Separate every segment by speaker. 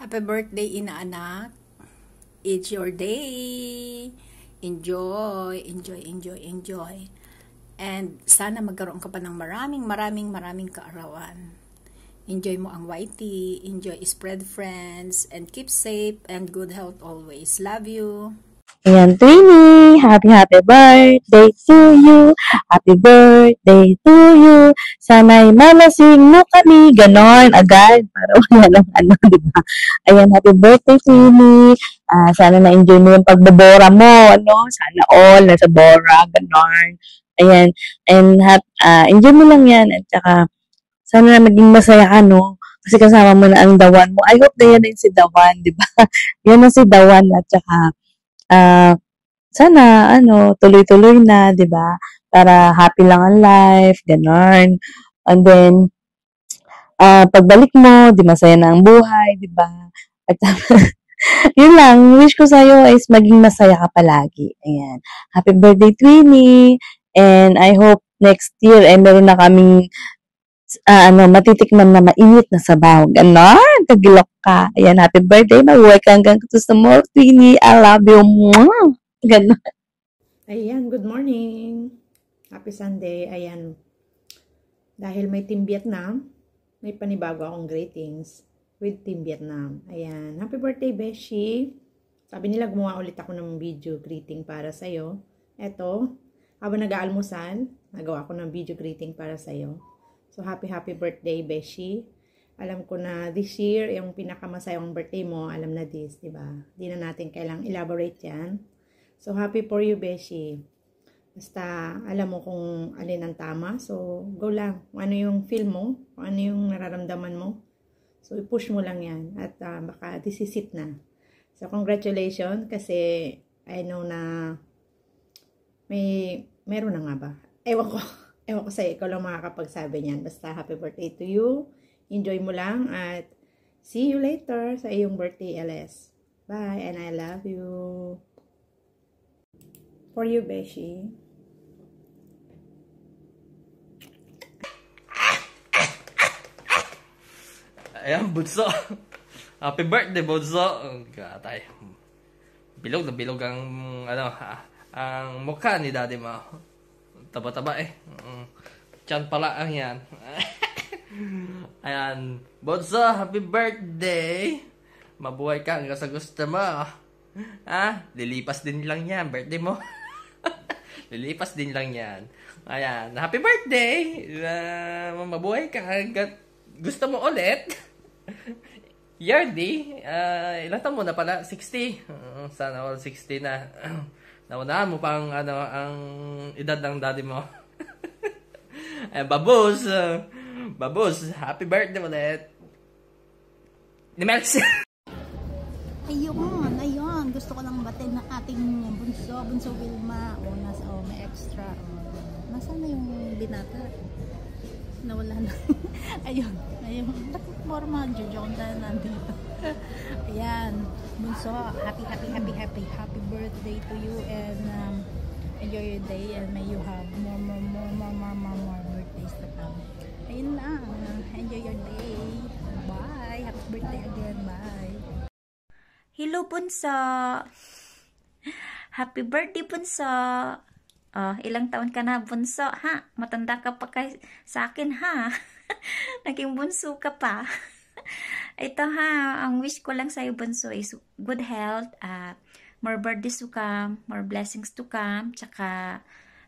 Speaker 1: Happy birthday, inaanak. It's your day. Enjoy, enjoy, enjoy, enjoy. And sana magkaroon ka pa ng maraming kaarawan. Enjoy mo ang YT, enjoy spread friends, and keep safe and good health always. Love you.
Speaker 2: Ayan, Twinnie, happy birthday to you. Happy birthday to you. Sana'y malasing mo kami. Ganon, agad. Para wala lang di ba? Ayan, happy birthday, Twinnie. Sana na-enjoy mo yung pagbobora mo, Sana all, nasa bora, ganon. Ayan, and enjoy mo lang yan. At saka, sana na maging masaya ka, Kasi kasama mo na ang Dawan mo. I hope na yan din si Dawan, di ba? Yan na si Dawan at saka, sana, tuloy-tuloy na, di ba? Para happy lang ang life, ganon. And then, pagbalik mo, di masaya na ang buhay, di ba? At yun lang, wish ko sa'yo is maging masaya ka palagi. Ayan. Happy birthday, Twinnie! And I hope next year ay meron na kaming matitikman na mainit na sabaw. Ganon, kagilok ka. Ayan, happy birthday. Mabuhay ka hanggang gusto mo, Twinnie. I love you. Mwah! Ganon.
Speaker 3: Ayan, good morning. Happy Sunday. Ayan, dahil may Team Vietnam, may panibago akong greetings with Team Vietnam. Ayan, happy birthday, Beshi. Sabi nila gumawa ulit ako ng video greeting para sa'yo. Eto, habang nag-aalmusal, nagawa ko ng video greeting para sa'yo. So, happy birthday, Beshi. Alam ko na this year, yung pinakamasayang birthday mo, alam na this, diba? Di na natin kailangang elaborate yan. So, happy for you, Beshi. Basta, alam mo kung alin ang tama. So, go lang. Kung ano yung feel mo, kung ano yung nararamdaman mo. So, i-push mo lang yan. At baka this is it na. So, congratulations. Kasi, I know na meron na nga ba? Ewan ko sa'yo, ikaw lang makakapagsabi niyan. Basta happy birthday to you. Enjoy mo lang at see you later sa iyong birthday, LS. Bye and I love you. For you, Beshi.
Speaker 4: Ayan, bunso. Happy birthday, bunso. Gatay. Bilog na bilog ang, ang mukha ni daddy mo. Taba-taba eh. Tiyan pala ang yan. Ayan. Bunso, happy birthday. Mabuhay ka hanggang sa gusto mo. Lilipas din lang yan. Birthday mo. Lilipas din lang yan. Ayan. Happy birthday. Mabuhay ka hanggang gusto mo ulit. Yardy. Ilang taon mo na pala? 60. Sana all 60 na. Naunahan mo pang ang edad ng daddy mo. Babos. Babos, happy birthday ulit. Ni Melx.
Speaker 5: Ayun. Gusto ko lang batin ng ating bunso Wilma. May extra. Nasaan na yung binata? Nawala na. Ayun. Forma, Jojo na nandito. Ayan. Bunso, happy birthday to you and enjoy your day and may you have more birthdays to come. Ayun lang. Enjoy your day. Bye. Happy birthday again. Bye.
Speaker 6: Hello, Bunso. Happy birthday, Bunso. Ilang taon ka na, Bunso, ha? Matanda ka pa sa akin, ha? Naging bunso ka pa. Ito, ha, ang wish ko lang sa'yo, Bunso, is good health, more birthdays to come, more blessings to come, tsaka,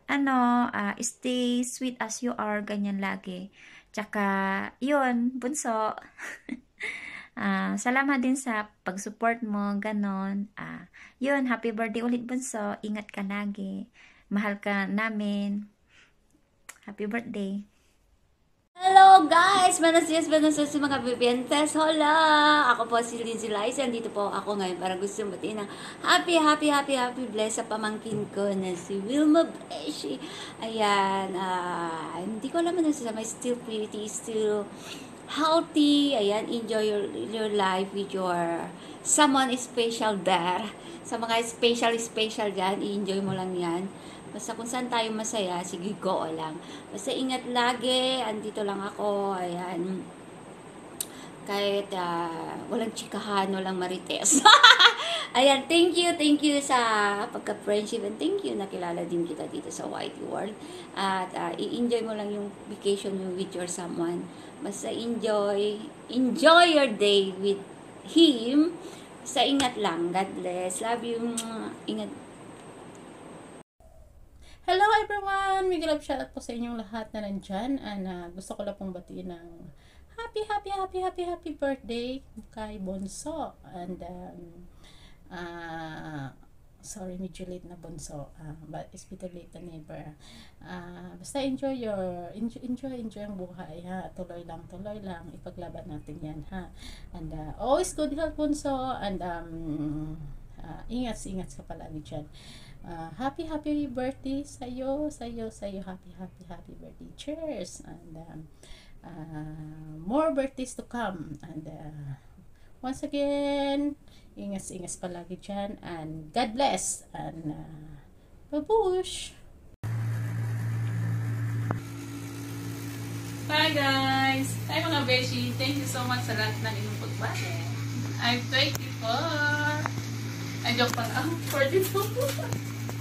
Speaker 6: stay sweet as you are, ganyan lagi. Tsaka, yun, Bunso. Salamat din sa pag-support mo, ganon. Yun, happy birthday ulit, Bunso. Ingat ka lagi. Mahal ka namin. Happy birthday.
Speaker 7: Hello guys! Buenos dias mga vivientes. Hola! Ako po si Lindsay Liza. Dito po ako ngayon para gusto matiin ng happy bless sa pamangkin ko na si Wilma Beshi. Ayan. Hindi ko alam na sasama. Still pretty, still healthy. Ayan. Enjoy your life with your someone special there. Sa mga special dyan, i-enjoy mo lang yan. Basta kung saan tayo masaya, sige, go lang. Basta ingat lagi, andito lang ako, ayan. kahit walang chikahan, walang marites. Ayan, thank you sa pagka-friendship, and thank you nakilala din kita dito sa Whitey World. At i-enjoy mo lang yung vacation mo with your someone. Basta enjoy your day with him. Sa ingat lang. God bless. Love you. Ingat.
Speaker 5: Hello everyone! Big love shoutout po sa inyong lahat na nandyan. And gusto ko lang pong batiin ng happy birthday kay Bonso. And sorry, medyo late na Bonso. But it's better late than never. Basta enjoy ang buhay, ha. Tuloy lang. Ipaglaban natin yan, ha. And always good health, Bonso. And ingat ka palagi dyan. Happy birthday sa'yo. Happy birthday. Cheers. And more birthdays to come. And once again, ingat palagi dyan. And God bless. And babush.
Speaker 8: Hi guys! Hi mga beshi! Thank you so much sa lahat ng inyong pagbate. I'm 24. Ay, joke pa lang. 42.